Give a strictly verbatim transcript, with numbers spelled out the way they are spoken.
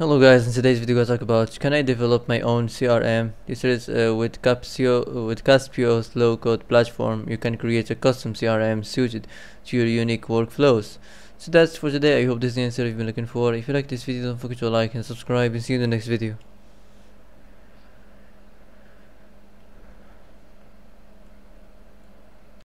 Hello guys, in today's video I talk about can I develop my own C R M. This is uh, with Caspio with Caspio's low code platform. You can create a custom C R M suited to your unique workflows. So that's for today. I hope this is the answer you've been looking for. If you like this video, don't forget to like and subscribe, and see you in the next video.